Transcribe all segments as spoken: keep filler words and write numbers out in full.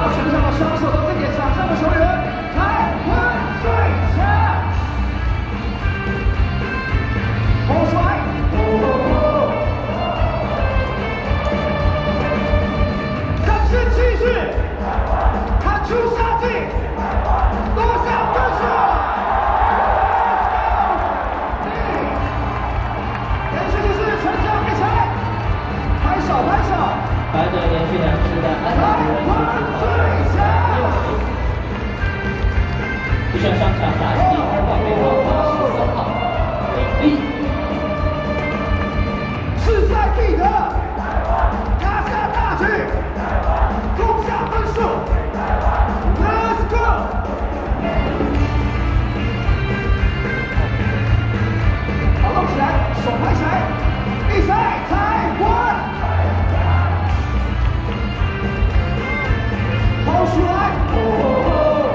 到场上的双手都在点场上的球员，台湾最强，好帅！哦，战士气势，看出杀劲，夺下分数。连续就是全场比赛，拍手拍手。 怀着连续两次的安打无人出局，六十，就像上场打击二号背号八十三号美丽， 势在必得，拿下大局，攻下分数 ，Let's go！ 好，动起来，手拍起来，比赛台湾。 跑出来！哦，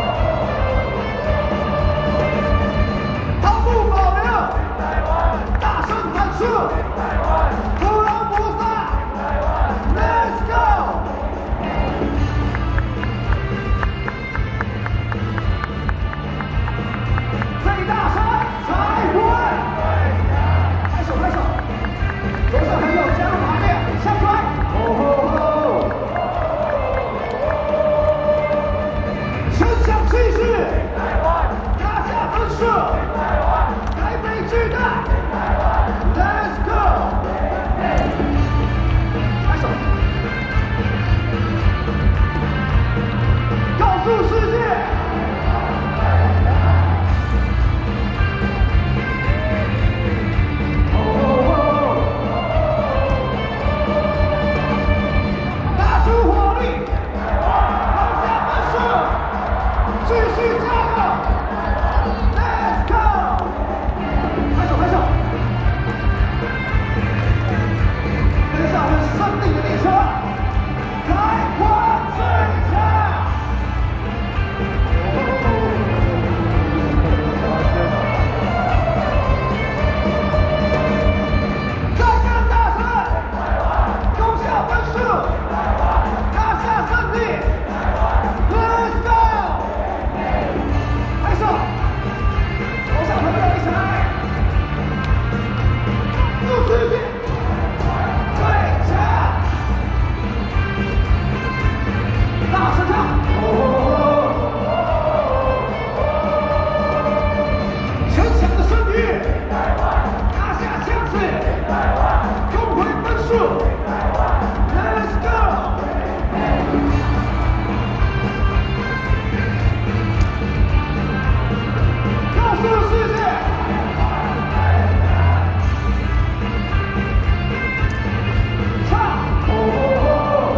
毫不保留，大声喊出，不容不撒 ，Let's go！ 最大声，台湾！拍手拍手，楼上朋友加入行列，向快！哦。 气势，拿下分数，台北巨蛋 ，Let's go！ 拍手，告诉世界，哦，拿出火力，拿下分数。 继续加油 ，Let's go！ 拍手拍手，跟上我们生命的列车，台湾最强！再更大声，攻下分数，拿下胜利 ，Let's go！ 拍手，楼上朋友一起来，祝世界最强，大声唱，哦，全场的声誉，拿下枪子，攻回分数 ，Let's go！ 告诉世界，唱哦，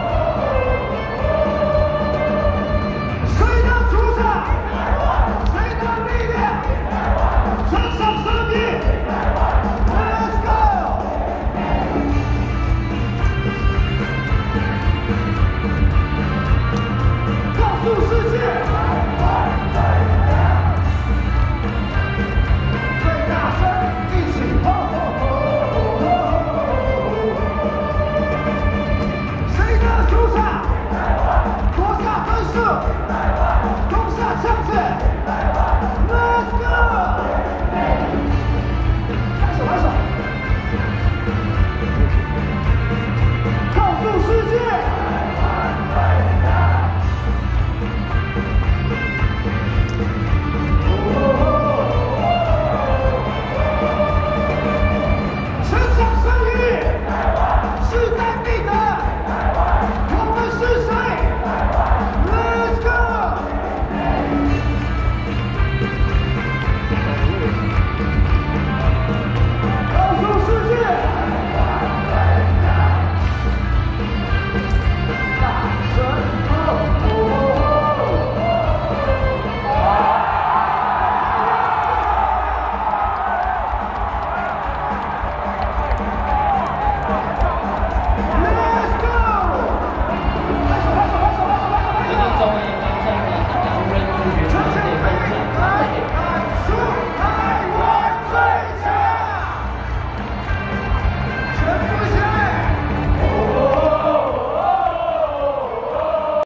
谁能主宰？谁能力量？全场声音 ，Let's go！ 告诉世界。 夺下分数，攻下枪子。